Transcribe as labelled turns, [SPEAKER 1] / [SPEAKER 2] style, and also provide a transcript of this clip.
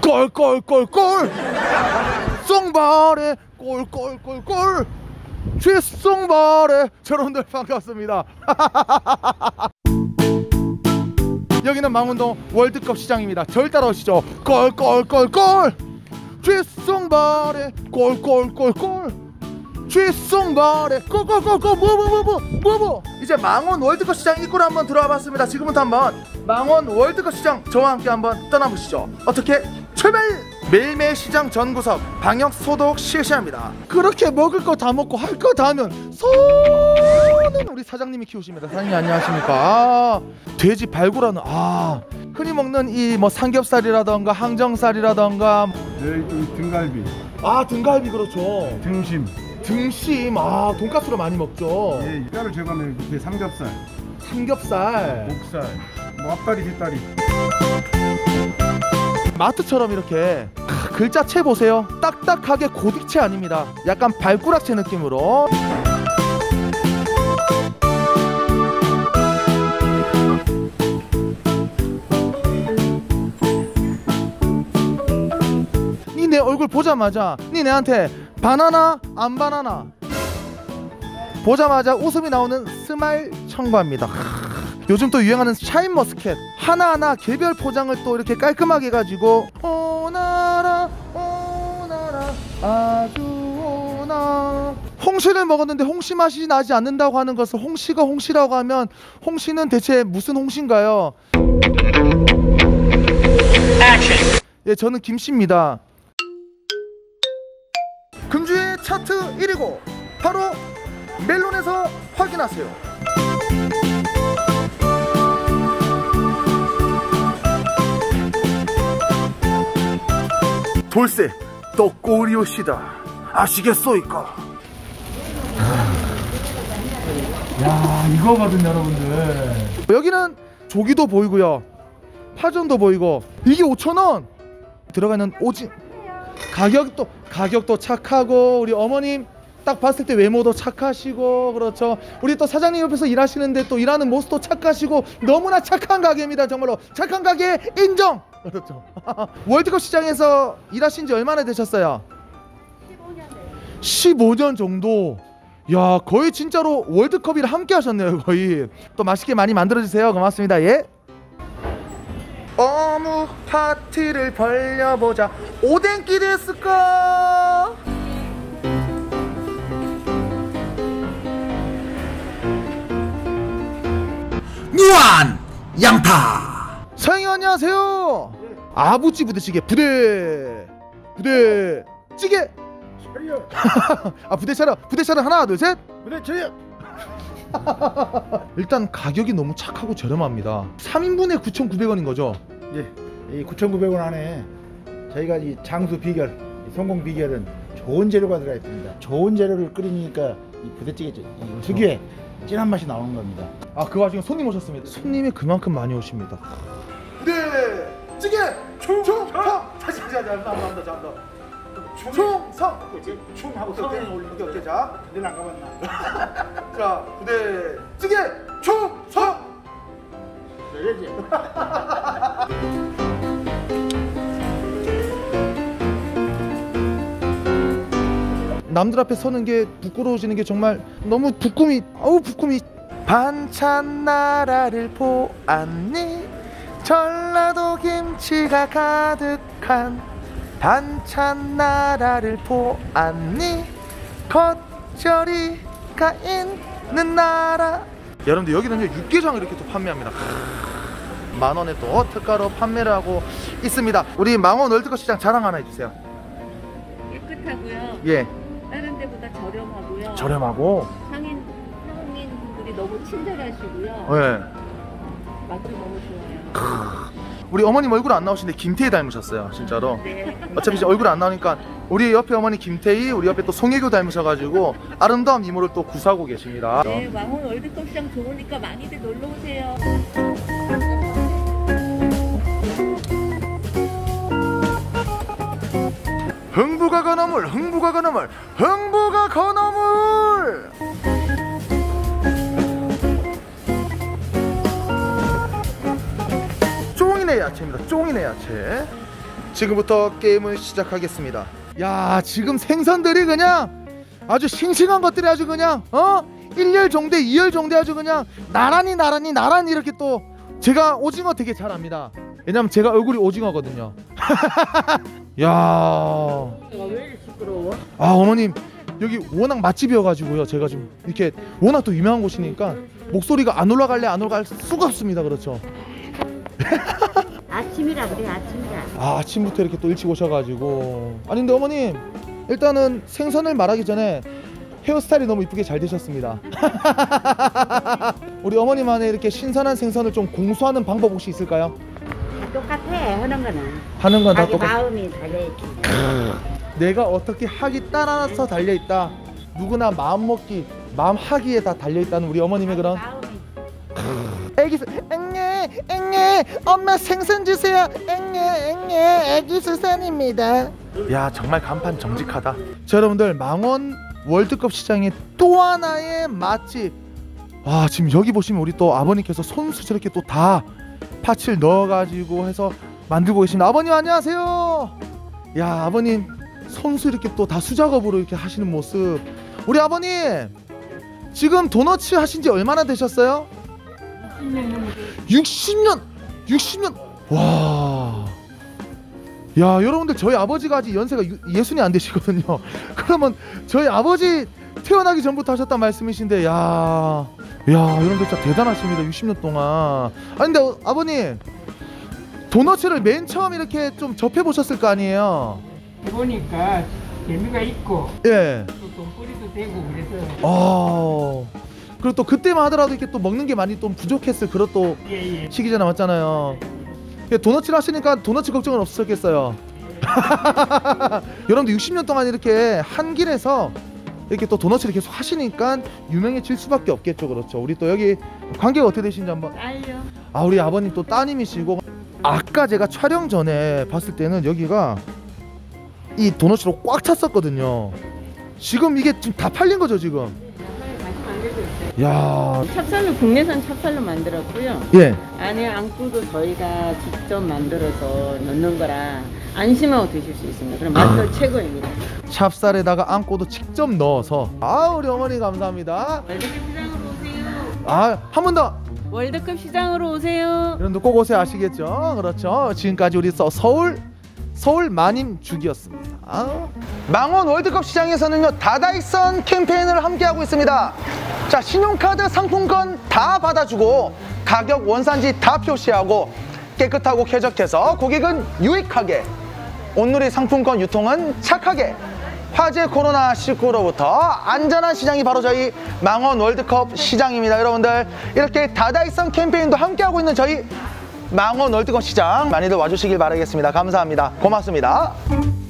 [SPEAKER 1] 골골골골 송발에 골골골골 쥐송발에 여러분들 반갑습니다. 여기는 망원동 월드컵 시장입니다. 절 따라오시죠. 골골골골 쥐송발에 골골골골 쥐송발에 골골골골 뭐 이제 망원 월드컵 시장 입구로 한번 들어와 봤습니다. 지금부터 한번 망원 월드컵 시장 저와 함께 한번 떠나보시죠. 어떻게? 출발! 매일매일 시장 전 구석 방역 소독 실시합니다. 그렇게 먹을 거 다 먹고 할 거 다 하면 소는 우리 사장님이 키우십니다. 사장님 안녕하십니까? 돼지 발굴하는 흔히 먹는 이 뭐 삼겹살이라던가 항정살이라던가
[SPEAKER 2] 등갈비.
[SPEAKER 1] 등갈비 그렇죠.
[SPEAKER 2] 등심.
[SPEAKER 1] 돈가스로 많이 먹죠.
[SPEAKER 2] 예, 뼈를 제거하면 이렇게 삼겹살, 목살, 뭐 앞다리, 뒷다리.
[SPEAKER 1] 마트처럼 이렇게 글자체 보세요. 딱딱하게 고딕체 아닙니다. 약간 발꾸락체 느낌으로. 니 내 얼굴 보자마자 니 내한테 바나나 안 바나나 보자마자 웃음이 나오는 스마일 청구합니다. 요즘 또 유행하는 샤인머스켓 하나하나 개별 포장을 또 이렇게 깔끔하게 해가지고 오나라 오나라 아주 오나. 홍시를 먹었는데 홍시 맛이 나지 않는다고 하는 것을 홍시가 홍시라고 하면 홍시는 대체 무슨 홍시인가요? 예, 저는 김씨입니다. 금주의 차트 1위고 바로 멜론에서 확인하세요. 돌쇠 떡꼬리요시다 아시겠소이까? 야, 이거거든 여러분들. 여기는 조기도 보이고요, 파전도 보이고. 이게 5,000원 들어가는 오징. 가격도 착하고 우리 어머님 딱 봤을 때 외모도 착하시고 그렇죠. 우리 또 사장님 옆에서 일하시는데 또 일하는 모습도 착하시고 너무나 착한 가게입니다. 정말로 착한 가게 인정. 그렇죠. 월드컵 시장에서 일하신 지 얼마나 되셨어요? 15년 정도. 야, 거의 진짜로 월드컵이랑 함께 하셨네요. 거의. 또 맛있게 많이 만들어 주세요. 고맙습니다. 예. 어묵 파티를 벌려보자. 오뎅끼리 했을까? 무한 양파. 사장님 안녕하세요. 네. 아부지 부대찌개 부대찌개 차려. 부대차려 하나 둘 셋. 부대차려. 일단 가격이 너무 착하고 저렴합니다. 3인분에 9,900원인 거죠?
[SPEAKER 2] 예, 이 9,900원 안에 저희가 이 장수 비결, 이 성공 비결은 좋은 재료가 들어가 있습니다. 좋은 재료를 끓이니까 이 부대찌개 특유의 진한 맛이 나오는 겁니다.
[SPEAKER 1] 그 와중에 손님 오셨습니다. 손님이 그만큼 많이 오십니다. 부대찌개 충성. 다시 한번 충성.
[SPEAKER 2] 충하고 성에 올리는 게 자, 내는 안 가봤나?
[SPEAKER 1] 자, 부대찌개 충성.
[SPEAKER 2] 그래야지.
[SPEAKER 1] 남들 앞에 서는 게 부끄러워지는 게 정말 너무 부끄미. 반찬 나라를 보았니? 전라도 김치가 가득한 반찬 나라를 보았니? 겉절이가 있는 나라. 여러분들 여기는 육개장을 이렇게 또 판매합니다. 만원에 또 특가로 판매를 하고 있습니다. 우리 망원 월드컵 시장 자랑 하나 해주세요.
[SPEAKER 3] 깨끗하고요.
[SPEAKER 1] 예.
[SPEAKER 3] 다른 데보다 저렴하고요.
[SPEAKER 1] 저렴하고
[SPEAKER 3] 상인분들이 너무 친절하시고요.
[SPEAKER 1] 예.
[SPEAKER 3] 맛도 너무 좋아요.
[SPEAKER 1] 우리 어머님 얼굴 안 나오시는데 김태희 닮으셨어요. 진짜로.
[SPEAKER 3] 네.
[SPEAKER 1] 어차피 이제 얼굴 안 나오니까 우리 옆에 어머니 김태희, 우리 옆에 또 송혜교 닮으셔가지고 아름다운 미모를 또 구사하고 계십니다.
[SPEAKER 3] 네, 망원 월드컵 시장 좋으니까 많이들 놀러 오세요.
[SPEAKER 1] 흥부가 건어물. 쫑이네 야채입니다. 쫑이네 야채. 지금부터 게임을 시작하겠습니다. 야, 지금 생선들이 그냥 아주 싱싱한 것들이 아주 그냥 1열 정대 2열 정대 아주 그냥 나란히 이렇게 또 제가 오징어 되게 잘 압니다. 왜냐면 제가 얼굴이 오징어거든요. 야,
[SPEAKER 3] 왜 이렇게 시끄러워?
[SPEAKER 1] 아 어머님 여기 워낙 맛집이어가지고요. 제가 좀 이렇게 워낙 또 유명한 곳이니까 목소리가 안 올라갈 수가 없습니다. 그렇죠.
[SPEAKER 3] 아침이라 그래, 아침이라.
[SPEAKER 1] 아, 아침부터 이렇게 또 일찍 오셔가지고. 아니 근데 어머님 일단은 생선을 말하기 전에 헤어스타일이 너무 이쁘게 잘 되셨습니다. 우리 어머님만의 이렇게 신선한 생선을 좀 공수하는 방법 혹시 있을까요?
[SPEAKER 3] 다 똑같아, 하는 거는.
[SPEAKER 1] 하는 건 다
[SPEAKER 3] 자기
[SPEAKER 1] 똑같아.
[SPEAKER 3] 마음이 달려있지.
[SPEAKER 1] 내가 어떻게 하기 따라서 달려있다. 누구나 마음먹기 마음하기에 다 달려있다는 우리 어머님의 그런
[SPEAKER 3] 마음이.
[SPEAKER 1] 애기 앵예 엄마 생선 주세요. 앵예 애기 수산입니다. 야, 정말 간판 정직하다. 자, 여러분들 망원 월드컵 시장의 또 하나의 맛집. 와, 지금 여기 보시면 우리 또 아버님께서 손수 저렇게 또 다 파츠를 넣어가지고 해서 만들고 계십니다. 아버님 안녕하세요. 야, 아버님 손수 이렇게 또 다 수작업으로 이렇게 하시는 모습. 우리 아버님 지금 도너츠 하신 지 얼마나 되셨어요? 60년. 와. 야, 여러분들 저희 아버지가 아직 연세가 60이 안 되시거든요. 그러면 저희 아버지 태어나기 전부터 하셨단 말씀이신데, 야, 여러분들 진짜 대단하십니다. 60년 동안. 아니 근데 아버님 도너츠를 맨 처음 이렇게 좀 접해 보셨을 거 아니에요?
[SPEAKER 4] 해보니까 재미가 있고
[SPEAKER 1] 예.
[SPEAKER 4] 또 돈벌이도 되고 그래서
[SPEAKER 1] 그리고 또 그때만 하더라도 이렇게 또 먹는 게 많이 좀 부족했을 그런 또
[SPEAKER 4] 예.
[SPEAKER 1] 시기잖아, 맞잖아요. 도너츠를 하시니까 도너츠 걱정은 없으셨겠어요. 여러분들 60년 동안 이렇게 한 길에서 이렇게 또 도너츠를 계속 하시니까 유명해질 수밖에 없겠죠. 그렇죠. 우리 또 여기 관계가 어떻게 되신지 한번.
[SPEAKER 3] 딸려.
[SPEAKER 1] 아, 우리 아버님 또 따님이시고, 아까 제가 촬영 전에 봤을 때는 여기가 이 도너츠로 꽉 찼었거든요. 지금 이게 지금 다 팔린 거죠 지금? 야,
[SPEAKER 5] 찹쌀로 국내산 찹쌀로 만들었고요.
[SPEAKER 1] 예.
[SPEAKER 5] 안에 앙꼬도 저희가 직접 만들어서 넣는 거라 안심하고 드실 수 있습니다. 그럼 맛도 최고입니다.
[SPEAKER 1] 찹쌀에다가 앙꼬도 직접 넣어서. 아, 우리 어머니 감사합니다.
[SPEAKER 5] 월드컵 시장으로 오세요.
[SPEAKER 1] 아, 한 번 더.
[SPEAKER 5] 월드컵 시장으로 오세요.
[SPEAKER 1] 여러분들 꼭 오세요. 아시겠죠? 그렇죠. 지금까지 우리 서울 마님 죽이었습니다. 망원 월드컵 시장에서는요 다다익선 캠페인을 함께하고 있습니다. 자, 신용카드 상품권 다 받아주고 가격 원산지 다 표시하고 깨끗하고 쾌적해서 고객은 유익하게, 온누리 상품권 유통은 착하게, 화재 코로나19로부터 안전한 시장이 바로 저희 망원 월드컵 시장입니다. 여러분들 이렇게 다다익선 캠페인도 함께하고 있는 저희 망원 월드컵 시장 많이들 와주시길 바라겠습니다. 감사합니다. 고맙습니다.